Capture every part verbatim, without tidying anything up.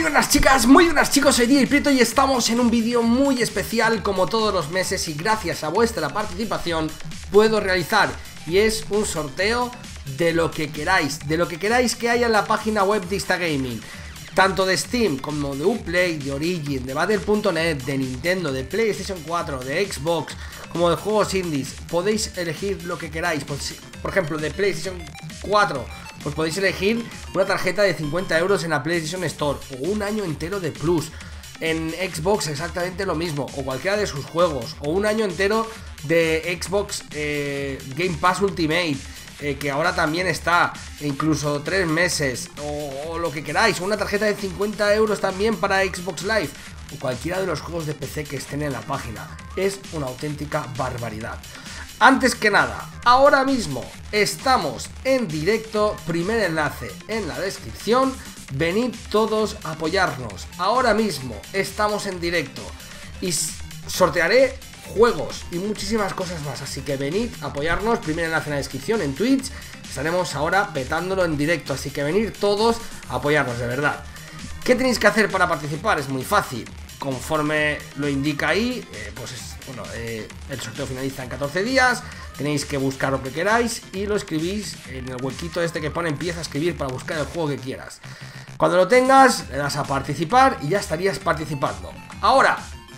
Muy buenas chicas, muy buenas chicos, soy D J Prieto y estamos en un vídeo muy especial como todos los meses y gracias a vuestra participación puedo realizar, y es un sorteo de lo que queráis, de lo que queráis que haya en la página web de Instagaming, tanto de Steam como de Uplay, de Origin, de Battle punto net, de Nintendo, de PlayStation cuatro, de Xbox, como de juegos indies. Podéis elegir lo que queráis. Pues, por ejemplo, de PlayStation cuatro, pues podéis elegir una tarjeta de cincuenta euros en la PlayStation Store o un año entero de Plus. En Xbox exactamente lo mismo, o cualquiera de sus juegos, o un año entero de Xbox eh, Game Pass Ultimate, eh, que ahora también está, e incluso tres meses, o, o lo que queráis, o una tarjeta de cincuenta euros también para Xbox Live, o cualquiera de los juegos de P C que estén en la página. Es una auténtica barbaridad. Antes que nada, ahora mismo estamos en directo, primer enlace en la descripción, venid todos a apoyarnos. Ahora mismo estamos en directo y sortearé juegos y muchísimas cosas más, así que venid a apoyarnos, primer enlace en la descripción en Twitch, estaremos ahora petándolo en directo, así que venid todos a apoyarnos, de verdad. ¿Qué tenéis que hacer para participar? Es muy fácil, conforme lo indica ahí, eh, pues es, bueno, eh, el sorteo finaliza en catorce días, tenéis que buscar lo que queráis y lo escribís en el huequito este que pone empieza a escribir para buscar el juego que quieras. Cuando lo tengas, le das a participar y ya estarías participando. Ahora,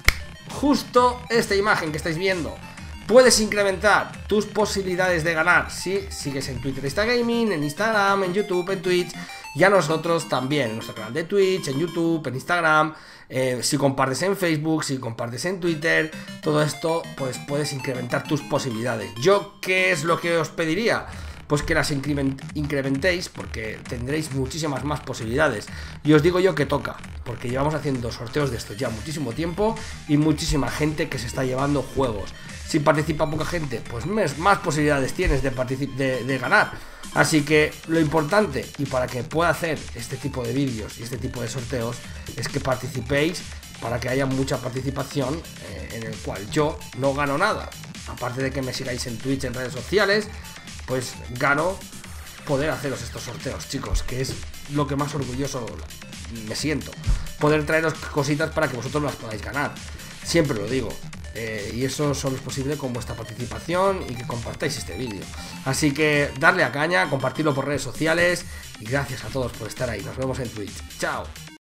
justo esta imagen que estáis viendo, puedes incrementar tus posibilidades de ganar si sigues en Twitter Instagaming, en Instagram, en YouTube, en Twitch, y a nosotros también, en nuestro canal de Twitch, en YouTube, en Instagram, eh, si compartes en Facebook, si compartes en Twitter, todo esto, pues puedes incrementar tus posibilidades. ¿Yo qué es lo que os pediría? Pues que las incrementéis, porque tendréis muchísimas más posibilidades. Y os digo yo que toca, porque llevamos haciendo sorteos de estos ya muchísimo tiempo y muchísima gente que se está llevando juegos. Si participa poca gente, pues más posibilidades tienes de, de, de ganar. Así que lo importante, y para que pueda hacer este tipo de vídeos y este tipo de sorteos, es que participéis, para que haya mucha participación, eh, en el cual yo no gano nada. Aparte de que me sigáis en Twitch, en redes sociales, pues gano poder haceros estos sorteos, chicos, que es lo que más orgulloso me siento. Poder traeros cositas para que vosotros las podáis ganar. Siempre lo digo. Eh, y eso solo es posible con vuestra participación y que compartáis este vídeo. Así que darle a caña, compartirlo por redes sociales y gracias a todos por estar ahí. Nos vemos en Twitch. Chao.